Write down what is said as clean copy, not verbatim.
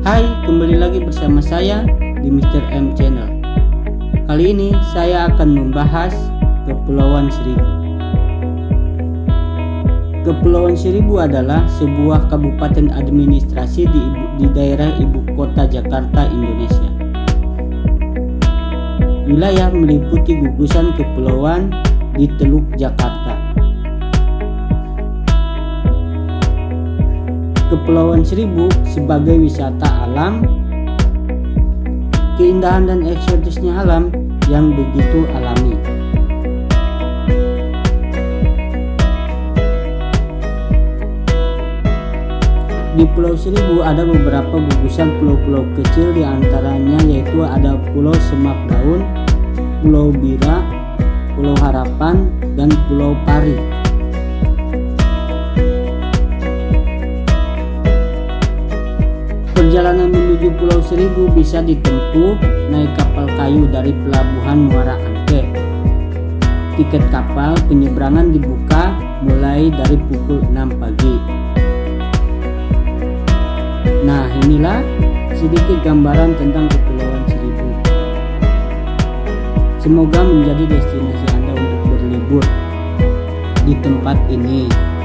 Hai, kembali lagi bersama saya di Mr. M Channel. Kali ini saya akan membahas Kepulauan Seribu. Kepulauan Seribu adalah sebuah kabupaten administrasi di daerah ibu kota Jakarta, Indonesia. Wilayah meliputi gugusan kepulauan di Teluk Jakarta. Kepulauan Seribu sebagai wisata alam, keindahan dan eksotisnya alam yang begitu alami. Di Pulau Seribu ada beberapa gugusan pulau-pulau kecil, diantaranya yaitu ada Pulau Semak Daun, Pulau Bira, Pulau Harapan, dan Pulau Pari. Perjalanan menuju Pulau Seribu bisa ditempuh naik kapal kayu dari Pelabuhan Muara Angke. Tiket kapal penyeberangan dibuka mulai dari pukul 6 pagi. Nah, inilah sedikit gambaran tentang Kepulauan Seribu. Semoga menjadi destinasi Anda untuk berlibur di tempat ini.